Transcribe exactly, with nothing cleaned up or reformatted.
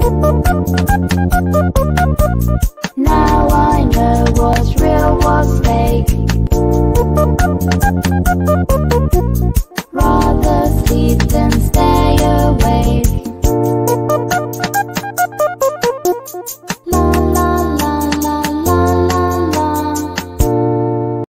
Now I know what's real, what's fake. Rather sleep than stay awake.